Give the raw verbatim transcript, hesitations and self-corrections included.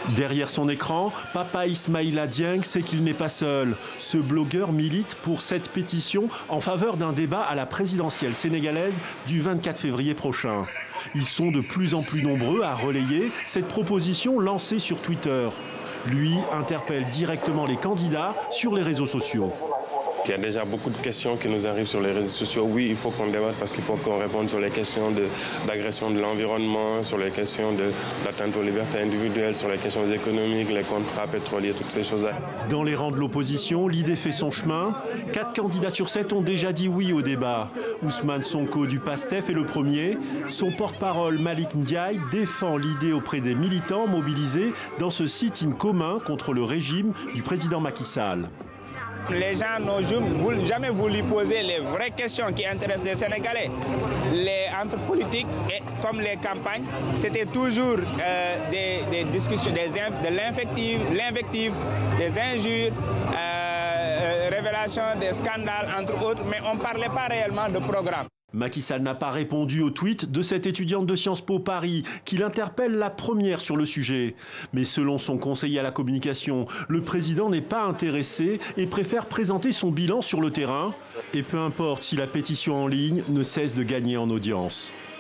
Derrière son écran, Papa Ismaïla Dieng sait qu'il n'est pas seul. Ce blogueur milite pour cette pétition en faveur d'un débat à la présidentielle sénégalaise du vingt-quatre février prochain. Ils sont de plus en plus nombreux à relayer cette proposition lancée sur Twitter. Lui interpelle directement les candidats sur les réseaux sociaux. Il y a déjà beaucoup de questions qui nous arrivent sur les réseaux sociaux. Oui, il faut qu'on débatte parce qu'il faut qu'on réponde sur les questions d'agression de, de l'environnement, sur les questions d'atteinte aux libertés individuelles, sur les questions économiques, les contrats pétroliers, toutes ces choses-là. Dans les rangs de l'opposition, l'idée fait son chemin. Quatre candidats sur sept ont déjà dit oui au débat. Ousmane Sonko du PASTEF est le premier. Son porte-parole Malick Ndiaye défend l'idée auprès des militants mobilisés dans ce sit-in commun contre le régime du président Macky Sall. Les gens n'ont jamais voulu poser les vraies questions qui intéressent les Sénégalais. Les entre politiques et comme les campagnes, c'était toujours euh, des, des discussions, des, de l'invective, l'invective, des injures, euh, révélations, des scandales, entre autres, mais on ne parlait pas réellement de programme. Macky Sall n'a pas répondu au tweet de cette étudiante de Sciences Po Paris qui l'interpelle la première sur le sujet. Mais selon son conseiller à la communication, le président n'est pas intéressé et préfère présenter son bilan sur le terrain. Et peu importe si la pétition en ligne ne cesse de gagner en audience.